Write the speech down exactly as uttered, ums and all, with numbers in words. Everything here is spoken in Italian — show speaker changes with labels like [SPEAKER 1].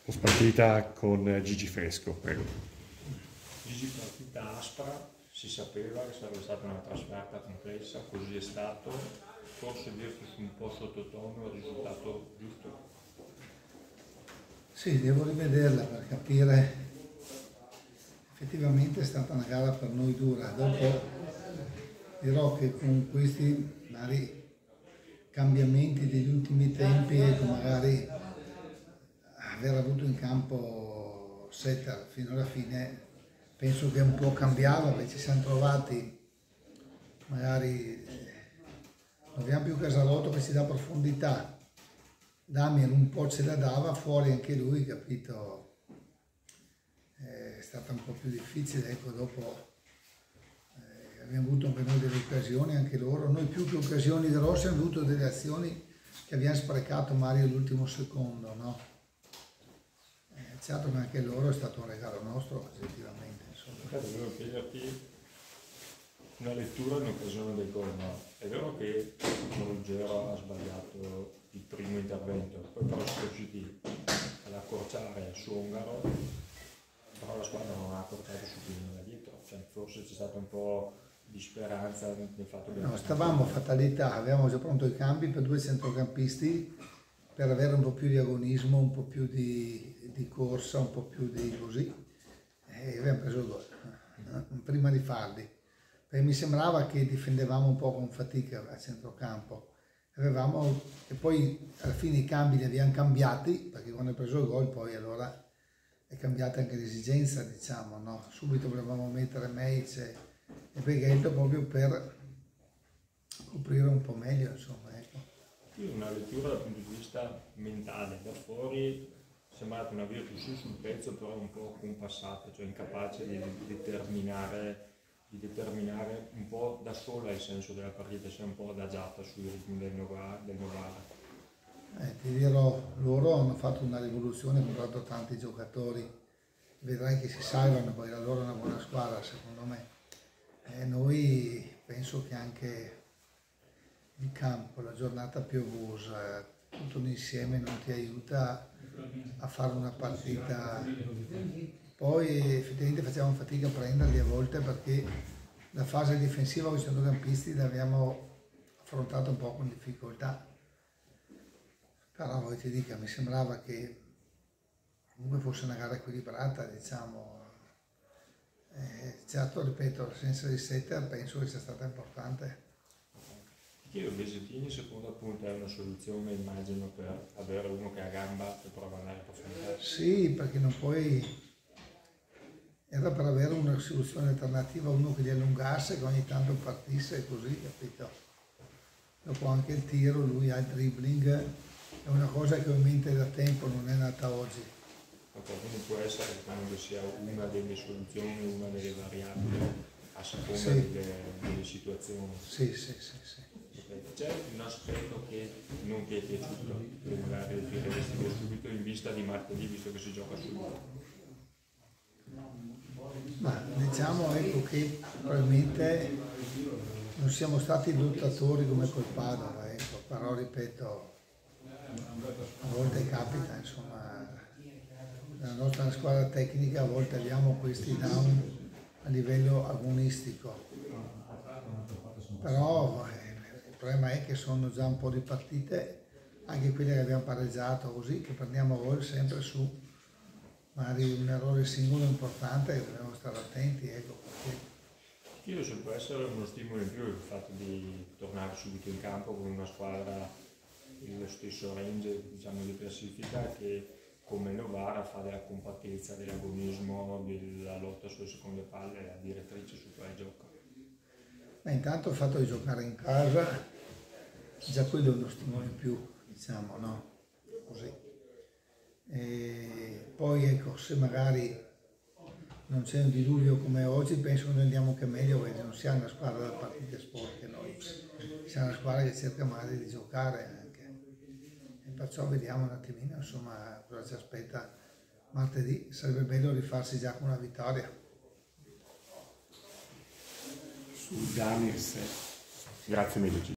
[SPEAKER 1] Post partita con Gigi Fresco, prego.
[SPEAKER 2] Gigi, partita aspra, si sapeva che sarebbe stata una trasferta complessa, così è stato, forse dirti un po' sottotono il risultato giusto?
[SPEAKER 3] Sì, devo rivederla per capire, effettivamente è stata una gara per noi dura, dopo dirò che con questi magari cambiamenti degli ultimi tempi, ecco, magari aver avuto in campo Setter fino alla fine penso che un po' cambiava, perché ci siamo trovati magari eh, non abbiamo più Casalotto che ci dà profondità, Damian un po' ce la dava, fuori anche lui, capito, eh, è stata un po' più difficile, ecco, dopo eh, abbiamo avuto anche noi delle occasioni, anche loro, noi più che occasioni grosse abbiamo avuto delle azioni che abbiamo sprecato Mario all'ultimo secondo, no? Certo che anche loro è stato un regalo nostro, effettivamente.
[SPEAKER 2] Devo chiederti una lettura in occasione del gol, no? È vero che Ruggero ha sbagliato il primo intervento, poi però si è riusciti ad accorciare su Ongaro, però la squadra non ha accorciato subito da dietro, cioè, forse c'è stata un po' di speranza nel fatto che...
[SPEAKER 3] No, stavamo a fatalità, avevamo già pronto i cambi per due centrocampisti, per avere un po' più di agonismo, un po' più di, di corsa, un po' più di così, e abbiamo preso il gol, eh, prima di farli. Perché mi sembrava che difendevamo un po' con fatica a centrocampo, avevamo, e poi alla fine i cambi li abbiamo cambiati, perché quando hai preso il gol poi allora è cambiata anche l'esigenza, diciamo, no? Subito volevamo mettere Meice e Beghetto proprio per coprire un po' meglio, insomma, ecco.
[SPEAKER 2] Una lettura dal punto di vista mentale, da fuori sembrava una Virtus sul pezzo, però un po' compassata, cioè incapace di determinare, di determinare un po' da sola il senso della partita, sia un po' adagiata sui ritmi del Novara. Del Novara.
[SPEAKER 3] Eh, ti dirò, loro hanno fatto una rivoluzione, hanno comprato tanti giocatori, vedrai che si salvano, poi la loro è una buona squadra secondo me. Eh, noi penso che anche il campo, la giornata piovosa, tutto l'insieme non ti aiuta a fare una partita. Poi effettivamente facevamo fatica a prenderli a volte perché la fase difensiva con i centrocampisti l'abbiamo affrontata un po' con difficoltà. Però voi ti dico, mi sembrava che comunque fosse una gara equilibrata, diciamo. Eh, certo, ripeto, l'assenza di Setter penso che sia stata importante.
[SPEAKER 2] Chiedo, Besettini secondo appunto è una soluzione, immagino, per avere uno che ha gamba e prova ad andare a profondità?
[SPEAKER 3] Sì, perché non puoi... Era per avere una soluzione alternativa, uno che li allungasse, che ogni tanto partisse così, capito? Dopo anche il tiro, lui ha il dribbling, è una cosa che ho in mente da tempo, non è nata oggi.
[SPEAKER 2] Ok, quindi può essere che comunque sia una delle soluzioni, una delle variabili a seconda sì. delle, delle situazioni.
[SPEAKER 3] Sì, sì, sì, sì.
[SPEAKER 2] C'è un aspetto che non ti è piaciuto, che magari diresti subito in vista di martedì, visto che si gioca subito?
[SPEAKER 3] Ma diciamo ecco che probabilmente non siamo stati lottatori come col Padova, ecco, però ripeto, a volte capita, insomma, nella nostra squadra tecnica a volte abbiamo questi down a livello agonistico, però eh, il problema è che sono già un po' di partite, anche quelle che abbiamo pareggiato così, che prendiamo gol sempre su magari un errore singolo importante che dobbiamo stare attenti, ecco perché.
[SPEAKER 2] Io se può essere uno stimolo in più il fatto di tornare subito in campo con una squadra dello stesso range, diciamo, di classifica che come Novara fa della compattezza, dell'agonismo, della lotta sulle seconde palle, la direttrice su quale gioca.
[SPEAKER 3] Ma intanto il fatto di giocare in casa, già quello è uno stimolo in più, diciamo, no? Così. E poi ecco, se magari non c'è un diluvio come oggi, penso che noi andiamo anche meglio, perché non siamo una squadra da partite sporche noi, siamo una squadra che cerca magari di giocare anche. E perciò vediamo un attimino, insomma, cosa ci aspetta martedì. Sarebbe bello rifarsi già con una vittoria.
[SPEAKER 1] Su Danis, grazie mille.